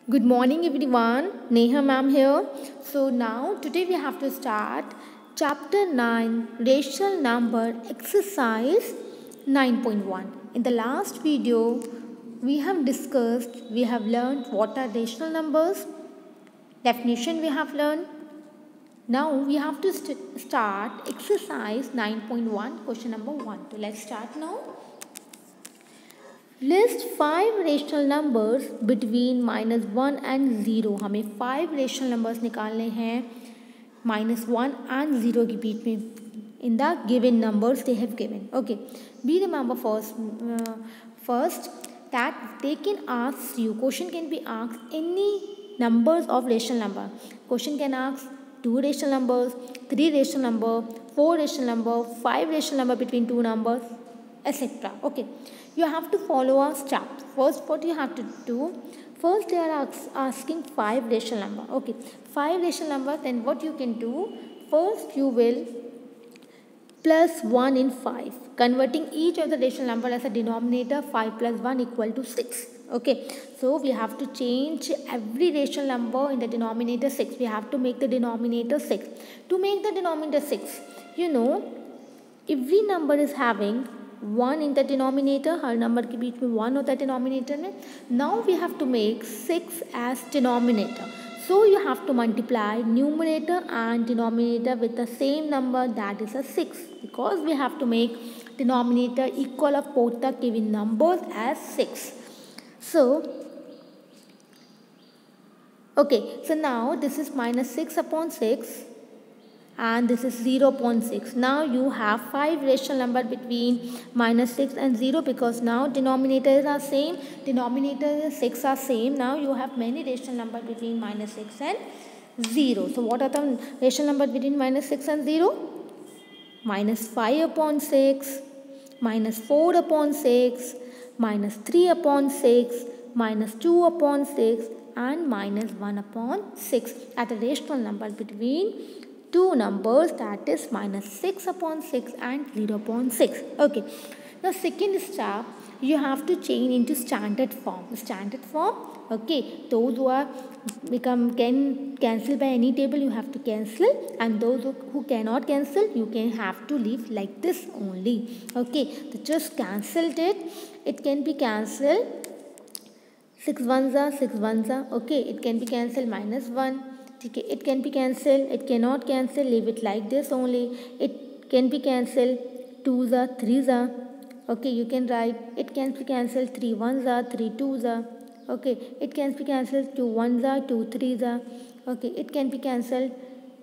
Good morning everyone, Neha ma'am here. So now today we have to start chapter 9 rational number exercise 9.1. In the last video we have learned what are rational numbers, definition we have learned. Now we have to start exercise 9.1 question number 1. So let's start now. List 5 rational numbers between -1 and 0. हमें 5 rational numbers निकालने हैं -1 and 0 के बीच में in the given numbers they have given. Okay, be remember first that they can ask you, question can be asked any numbers of rational number. Question can ask 2 rational numbers, 3 rational number, 4 rational number, 5 rational number between two numbers, etc. Okay, you have to follow our steps. First, what you have to do, first they are asking 5 rational number. Okay, 5 rational number, then what you can do, first you will plus 1 in 5, converting each of the rational number as a denominator. 5 plus 1 equal to 6. Okay, so we have to change every rational number in the denominator 6. We have to make the denominator 6. To make the denominator 6, you know, every number is having 1 in the denominator. हर number के बीच में 1 होता है denominator में. Now we have to make 6 as denominator. So you have to multiply numerator and denominator with the same number, that is a 6, because we have to make denominator equal of both the given numbers as 6. So okay, so now this is -6 upon 6 and this is 0.6. Now you have 5 rational number between -6 and 0, because now denominators are same, denominator 6 are same. Now you have many rational number between -6 and 0. So what are the rational number between -6 and 0? -5 upon 6, -4 upon 6, -3 upon 6, -2 upon 6 and -1 upon 6 are the rational number between two numbers, that is -6 upon 6 and 0 upon 6. Okay, now second step, you have to change into standard form. Standard form, okay, those who are can cancel by any table, you have to cancel, and those who cannot cancel, you can have to leave like this only. Okay, so just cancelled it. It can be cancelled 6 ones are 6 ones are. Okay, it can be cancelled -1. Okay, it can be cancelled, it cannot cancel, leave it like this only. It can be cancelled 2s are 3s are. Okay, you can write it can be cancelled 3 1s are 3 2s are. Okay, it can be cancelled 2 1s are 2 3s are. Okay, it can be cancelled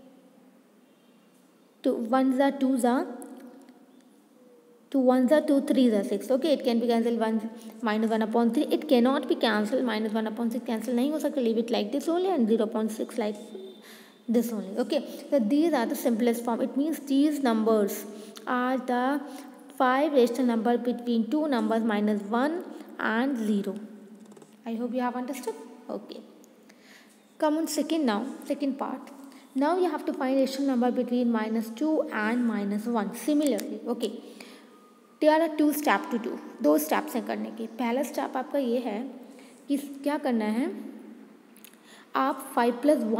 2 1s are 2s are 2 1s are 2 3s are 6. Okay, it can be cancelled -1 upon 3. It cannot be cancelled, -1 upon 6 cancel नहीं हो सकता. Leave it like this only, and 0 upon 6 like this only. Okay, so these are the simplest form. It means these numbers are the 5 rational number between two numbers -1 and 0. I hope you have understood. Okay, come on second part. Now you have to find rational number between -2 and -1. Similarly, okay, there are 2 step to do. 2 steps हैं करने के. पहला step आपका ये है कि क्या करना है, आप 5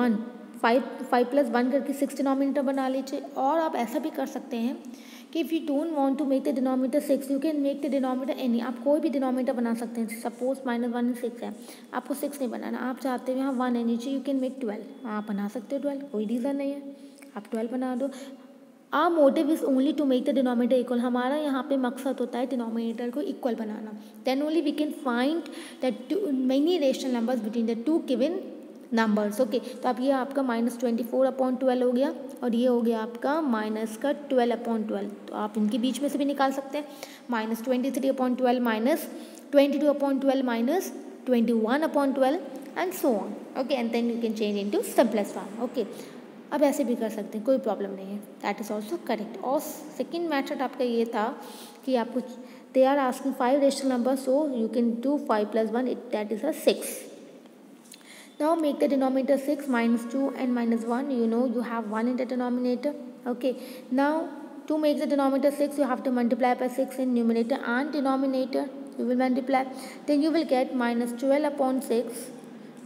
+ 1 करके 6 डिनोमिनेटर बना लीजिए. और आप ऐसा भी कर सकते हैं कि if you don't want to make the denominator 6, you can make the denominator any. आप कोई भी डिनोमिनेटर बना सकते हैं. सपोज -1 6 है, आपको 6 नहीं बनाना, आप चाहते हो यहाँ 1 है नीचे, यू कैन मेक 12. आप बना सकते हो 12, कोई रीज़न नहीं है, आप 12 बना दो. Our motive is only to make the denominator equal. हमारा यहाँ पे मकसद होता है डिनोमिनेटर को इक्वल बनाना. Then only we can find that many rational numbers between the two given numbers. Okay, तो अब ये आपका -24 upon 12 हो गया, और ये हो गया आपका -12 upon 12. तो आप इनके बीच में से भी निकाल सकते हैं. -23 upon 12, -22 upon 12, -21 upon 12 and so on. Okay, and then you can change into simplest form. Okay, अब ऐसे भी कर सकते हैं, कोई प्रॉब्लम नहीं है. That is also correct. और सेकेंड मेथड आपका ये था कि आपको they are asking 5 rational number, so you can do 5 + 1, that is a 6. Now make the denominator 6, -2 and -1. You know you have 1 in the denominator. Okay, now to make the denominator 6, you have to multiply by 6 in numerator and denominator. You will multiply, then you will get -12 upon 6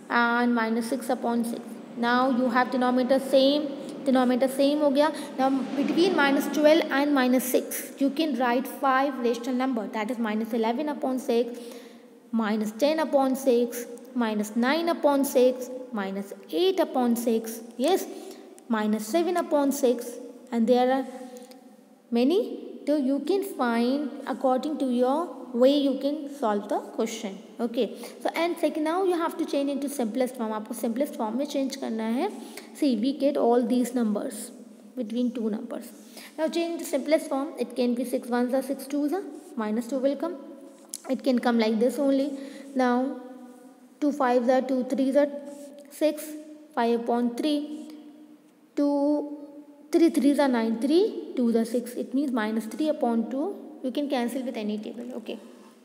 and minus 6 upon 6. Now you have denominator same हो गया. Now between minus 12 and minus 6 you can write 5 rational number, that is minus 11 upon 6, minus 10 upon 6, minus 9 upon 6, minus 8 upon 6, yes, minus 7 upon 6, and there are many. So you can find according to your way you can solve the question. Okay, so and second, now you have to change into simplest form. आपको simplest form में change करना है. See, we get all these numbers between two numbers. Now change the simplest form. It can be 6 ones are 6 twos are, minus 2 will come. It can come like this only. Now 2 5s are 2 3s are 6, 5 upon 3, 2 3 3s are 9, 3 2s are 6. It means minus 3 upon 2. You can cancel with any table. Okay.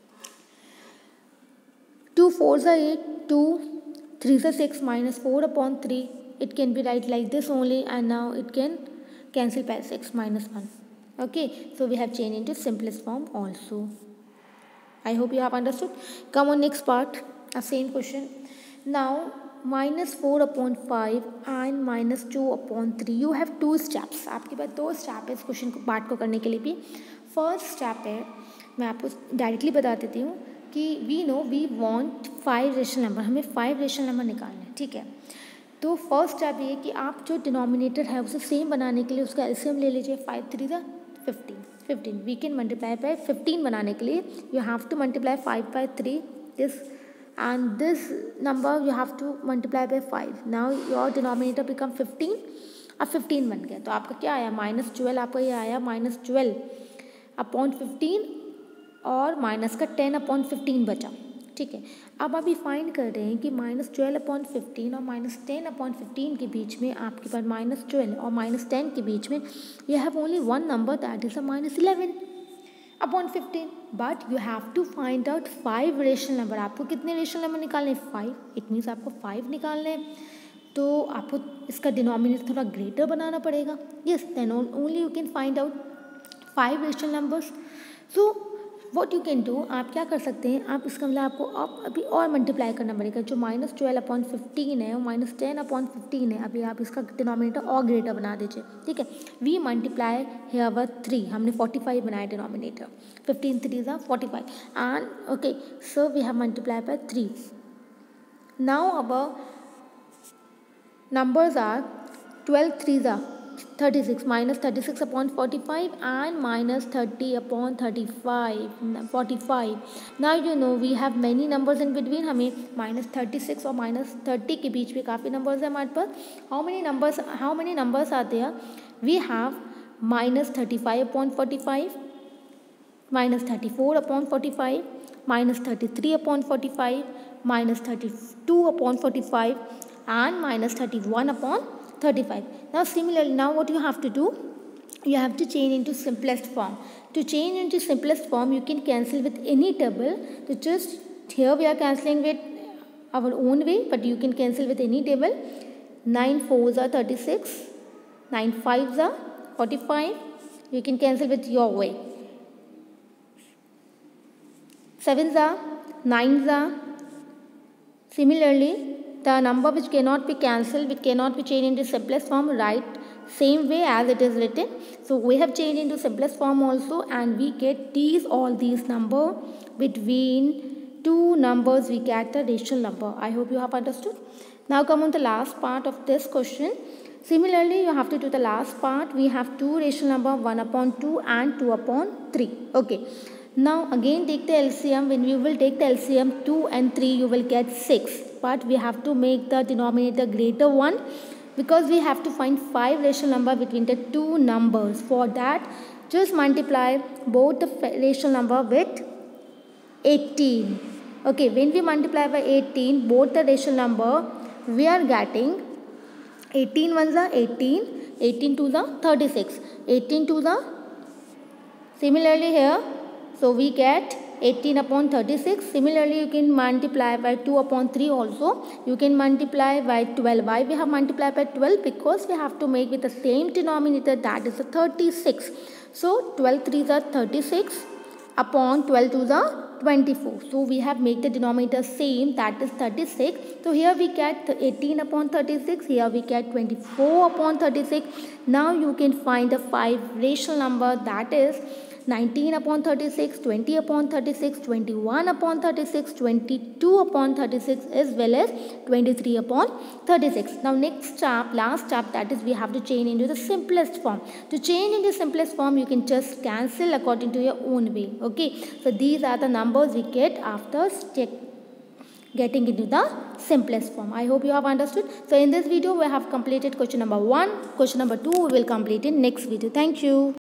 2 4s are 8, 2 3s are 6, minus 4 upon 3. It can be write like this only, and now it can cancel by 6, minus 1. Okay. So we have changed into simplest form also. I hope you have understood. Come on, next part. Same question. Now minus 4 upon 5 and minus 2 upon 3. You have two steps. आपके पास दो step है इस question को part को करने के लिए भी. फर्स्ट स्टेप है, मैं आपको डायरेक्टली बता देती हूँ कि we know we want 5 rational number, हमें 5 रेशनल नंबर निकालना है. ठीक है, तो फर्स्ट स्टेप ये कि आप जो डिनोमिनेटर है उसे सेम बनाने के लिए उसका एलसीएम ले लीजिए. 5 3 जा 15. वी कैन मल्टीप्लाई बाय 15 बनाने के लिए you have to multiply 5 by 3 this, and this number you have to multiply by 5. Now your denominator become 15. अब 15 बन गया तो आपका क्या आया, माइनस 12. आपका ये आया माइनस 12 अपॉन 15 और माइनस का 10 अपॉन 15 बचा. ठीक है, अब अभी फाइंड कर रहे हैं कि माइनस 12 अपॉन 15 और माइनस 10 अपॉन 15 के बीच में आपके पास माइनस 12 और माइनस 10 के बीच में you have only one number, that is a minus 11 upon 15. But you have to find out 5 rational number. आपको कितने रेशनल नंबर निकालने हैं, 5. इट मीन्स आपको 5 निकालने हैं, तो आपको इसका डिनोमिनेटर थोड़ा ग्रेटर बनाना पड़ेगा. Yes, then only you can find out 5 rational numbers. So what you can do, आप क्या कर सकते हैं, आप इसका मतलब आपको अब अभी और मल्टीप्लाई करना पड़ेगा. जो माइनस 12 अपॉन 15 है और माइनस 10 अपॉन 15 है, अभी आप इसका डिनोमिनेटर और ग्रेटर बना दीजिए. ठीक है, वी मल्टीप्लाई हियर 3, हमने 45 बनाया डिनोमिनेटर. 15 3 जा 45 and okay, so we have multiply by 3. Now our numbers are 12 3 जा 36, minus 36 upon 45 and minus 30 upon 45. Now you know we have many numbers in between. हमें minus 36 और minus 30 के बीच में काफ़ी numbers हैं हमारे पास. How many numbers are there? We have minus 35 upon 45, minus 34 upon 45, minus 33 upon 45, minus 32 upon 45, and minus 31 upon 35. Now similarly, now what you have to do, you have to change into simplest form. To change into simplest form, you can cancel with any table. So just here we are cancelling with our own way, but you can cancel with any table. 9 4s are 36, 9 5s are 45. You can cancel with your way. 7s are 9s are. Similarly, the number which cannot be cancelled, which cannot be changed into simplest form, write same way as it is written. So we have changed into simplest form also, and we get all these number between two numbers we get the rational number. I hope you have understood. Now come on the last part of this question. Similarly, you have to do the last part. We have two rational number, 1 upon 2 and 2 upon 3. Okay. Now again take the LCM. When you will take the LCM 2 and 3, you will get 6. But we have to make the denominator greater one, because we have to find 5 rational number between the two numbers. For that, just multiply both the rational number with 18. Okay, when we multiply by 18, both the rational number, we are getting 18 ones are 18, 18 twos are 36, 18 twos are, similarly here, so we get 18 upon 36. Similarly, you can multiply by 2 upon 3 also. You can multiply by 12. Why we have multiplied by 12? Because we have to make with the same denominator, that is a 36. So 12 3s are 36 upon 12 2s are 24. So we have made the denominator same, that is 36. So here we get 18 upon 36. Here we get 24 upon 36. Now you can find the 5 rational number, that is 19 upon 36, 20 upon 36, 21 upon 36, 22 upon 36 as well as 23 upon 36. Now next step, last step, that is we have to change into the simplest form. To change into simplest form, you can just cancel according to your own way. Okay, so these are the numbers we get after getting into the simplest form. I hope you have understood. So in this video we have completed question number 1. Question number 2 we will complete in next video. Thank you.